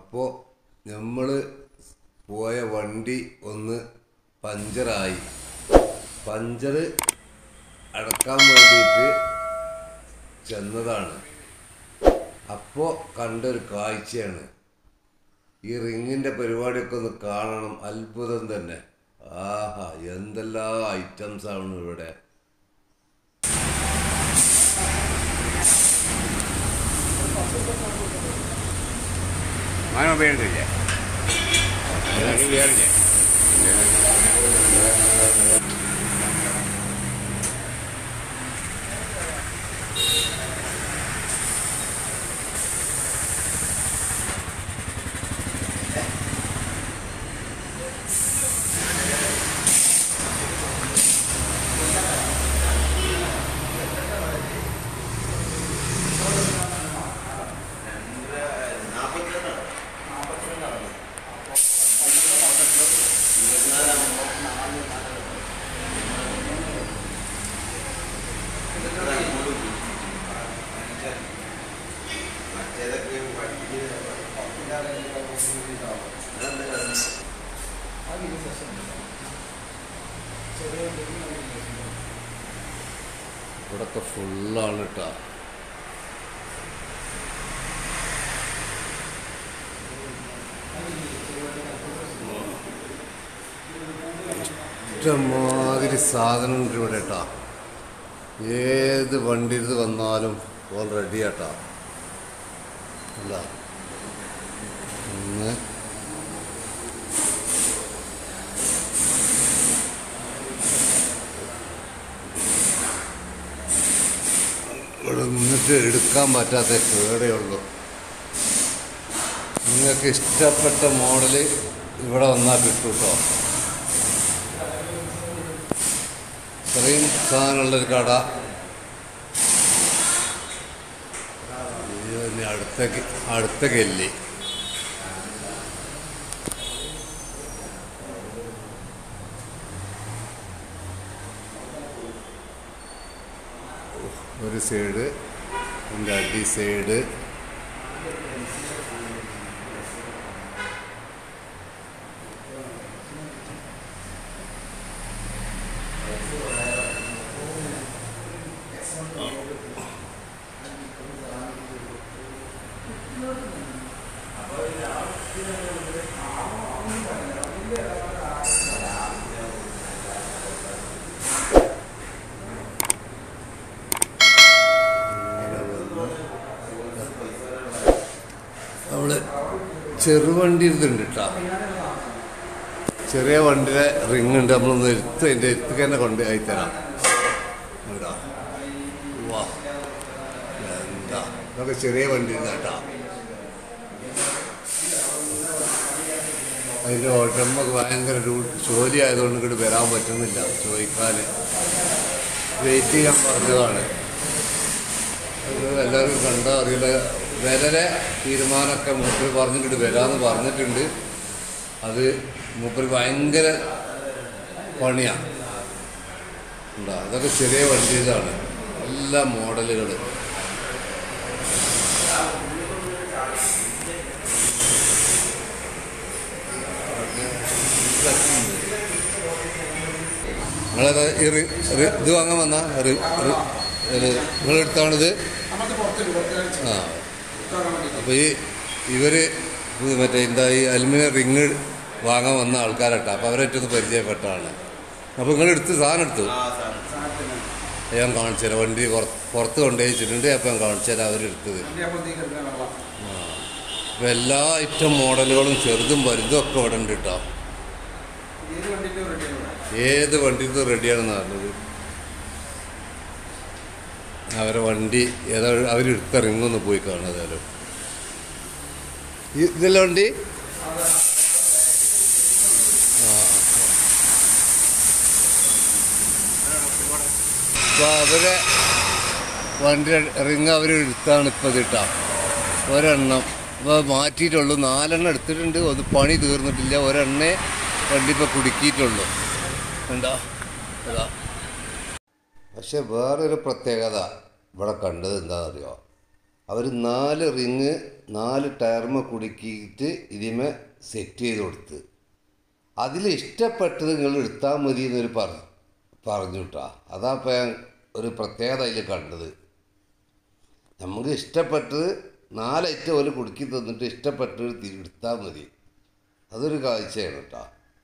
അപ്പോൾ നമ്മൾ പോയ വണ്ടി ഒന്ന് പഞ്ചറായി. പഞ്ചർ അടക്കാൻ വേണ്ടിയിട്ട് ചെന്നതാണ്. അപ്പോൾ കണ്ടൊരു കാഴ്ചയാണ്. ഈ റിങ്ങിൻ്റെ പരിപാടിയൊക്കെ ഒന്ന് കാണണം. അത്ഭുതം തന്നെ. ആഹാ, എന്തെല്ലാം ഐറ്റംസ് ആണ് ഇവിടെ. വേണ്ടില്ലേ ഇവിടൊക്കെ ഫുള്ളാണ് കേട്ടോ. ഇഷ്ടമാതിരി സാധനമുണ്ട് ഇവിടെ കേട്ടോ. ഏത് വണ്ടി ഇത് വന്നാലും ഓൾ റെഡി കേട്ടോ. അല്ല ഒന്ന് ഇവിടെ നിന്നിട്ട് എടുക്കാൻ പറ്റാത്ത കേടേ ഉള്ളൂ. നിങ്ങൾക്ക് ഇഷ്ടപ്പെട്ട മോഡല് ഇവിടെ വന്നാൽ കിട്ടും കേട്ടോ. ഇത്രയും സാധനമുള്ളൊരു കട. ഇനി അടുത്ത ഗല്ലി. ഒരു സൈഡ്, എൻ്റെ അടി സൈഡ്. നമ്മൾ ചെറുവണ്ടി ഇതുണ്ട് കേട്ടോ. ചെറിയ വണ്ടിയുടെ റിങ് ഉണ്ട്. നമ്മളൊന്ന് എൻ്റെ എത്തുക തന്നെ കൊണ്ട് അയത്തരാം കേട്ടോ. വാ, എന്താ ഇതൊക്കെ ചെറിയ വണ്ടി ഉണ്ട് കേട്ടോ. അതിൻ്റെ ഓട്ടമ്മക്ക് ഭയങ്കര ജോലി ആയതുകൊണ്ട് ഇങ്ങോട്ട് വരാൻ പറ്റുന്നില്ല. ചോദിക്കാൻ വെയിറ്റ് ചെയ്യാൻ പറഞ്ഞതാണ്. എല്ലാവരും കണ്ടാൽ അറിയില്ല. വിലരെ തീരുമാനമൊക്കെ മൂപ്പർ പറഞ്ഞിട്ട് വരാമെന്ന് പറഞ്ഞിട്ടുണ്ട്. അത് മൂപ്പർ ഭയങ്കര പണിയാണ് ഉണ്ടാ. അതൊക്കെ ചെറിയ വണ്ടിയിലാണ്. എല്ലാ മോഡലുകൾ. നിങ്ങളത് ഇത് വാങ്ങാൻ വന്ന നിങ്ങളെടുത്താണിത്. ആ, അപ്പോൾ ഇവർ മറ്റേ എന്താ ഈ അലുമിനിയം റിങ് വാങ്ങാൻ വന്ന ആൾക്കാരട്ടോ. അപ്പോൾ അവരേറ്റൊന്ന് പരിചയപ്പെട്ടാണ്. അപ്പോൾ നിങ്ങളെടുത്ത് സാധനം എടുത്തു ഞാൻ കാണിച്ചു തരാം. വണ്ടി പുറത്ത് കൊണ്ടുപോയിച്ചിട്ടുണ്ട്. അപ്പോൾ ഞാൻ കാണിച്ചു തരാം അവരെടുത്തത്. ആ, അപ്പോൾ എല്ലാ ഐറ്റം മോഡലുകളും ചെറുതും വലുതും ഒക്കെ ഇവിടെ ഉണ്ട് കേട്ടോ. ഏത് വണ്ടിക്കും റെഡിയാണെന്ന് പറഞ്ഞത്. അവരെ വണ്ടി ഏതാ അവരെടുത്ത റിങ്ങൊന്ന് പോയി കാണാതായാലും. ഇതല്ല വണ്ടി. അപ്പോൾ അവരെ വണ്ടി റിങ് അവരെടുത്താണ് ഇപ്പോൾ കിട്ടാം. ഒരെണ്ണം ഇപ്പോൾ മാറ്റിയിട്ടുള്ളൂ. 4 എണ്ണം എടുത്തിട്ടുണ്ട്. ഒന്ന് പണി തീർന്നിട്ടില്ല. ഒരെണ്ണേ വണ്ടി ഇപ്പോൾ കുടുക്കിയിട്ടുള്ളൂ. എന്താ അതാ. പക്ഷെ വേറൊരു പ്രത്യേകത ഇവിടെ കണ്ടത് എന്താണെന്നറിയോ? അവർ 4 റിങ് 4 ടയർമ കുടുക്കിയിട്ട് ഇതിമേ സെറ്റ് ചെയ്ത് കൊടുത്ത് അതിൽ ഇഷ്ടപ്പെട്ടത് നിങ്ങൾ എടുത്താൽ മതി എന്നൊരു പറഞ്ഞു കേട്ടോ. അതാ ഇപ്പം ഞാൻ ഒരു പ്രത്യേകത അതിൽ കണ്ടത്. നമുക്ക് ഇഷ്ടപ്പെട്ടത് 4 ഐറ്റം പോലെ കുടുക്കി തന്നിട്ട് ഇഷ്ടപ്പെട്ടത് എടുത്താൽ മതി. അതൊരു കാഴ്ചയാണ് കേട്ടോ.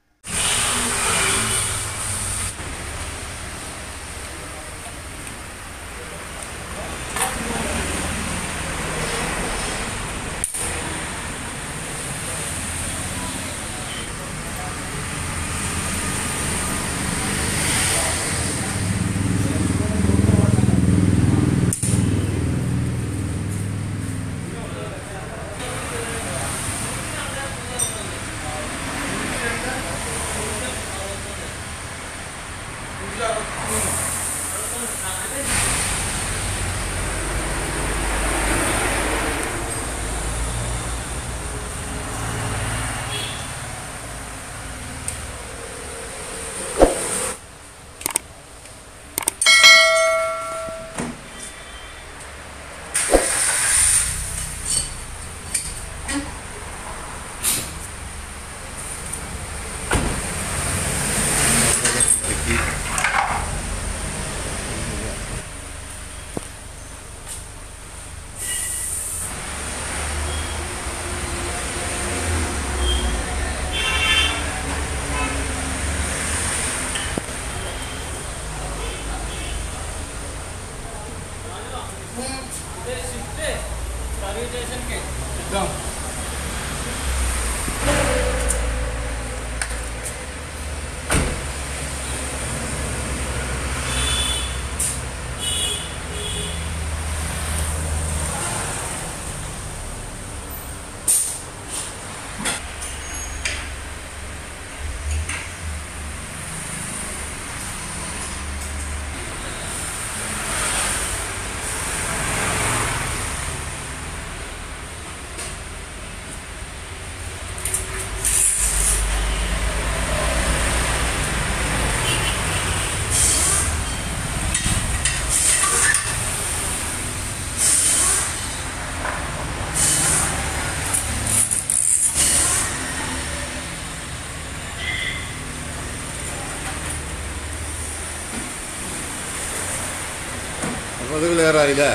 അപ്പോൾ അത് ക്ലിയർ ആയില്ലേ?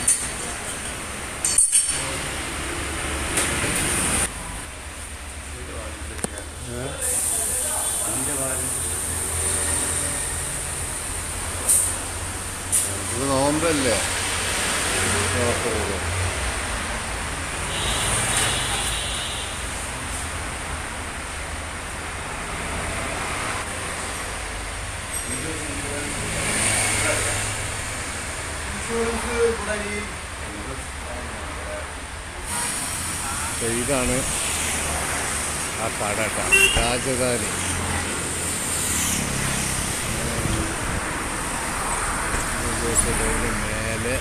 ഇത് നോമ്പല്ലേ? ഇതാണ് ആ കട കേട്ടോ, രാജധാനി. മേലെ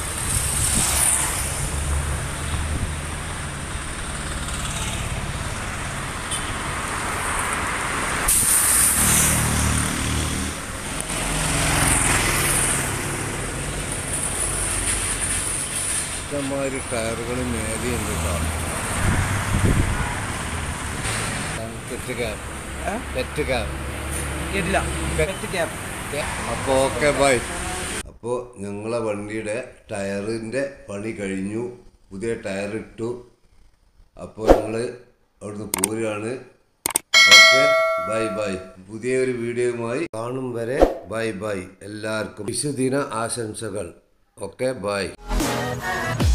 ഇഷ്ടംമാതിരി ടയറുകൾ മേലെയുണ്ട് കേട്ടോ. അപ്പോൾ ഓക്കെ ബൈ. അപ്പോൾ ഞങ്ങളെ വണ്ടിയുടെ ടയറിൻ്റെ പണി കഴിഞ്ഞു, പുതിയ ടയറിട്ടു. അപ്പോൾ ഞങ്ങൾ അവിടുന്ന് പോരുകയാണ്. Okay bye bye. പുതിയൊരു വീഡിയോയുമായി കാണും വരെ ബൈ ബൈ. എല്ലാവർക്കും വിശുദിന ആശംസകൾ. Okay by.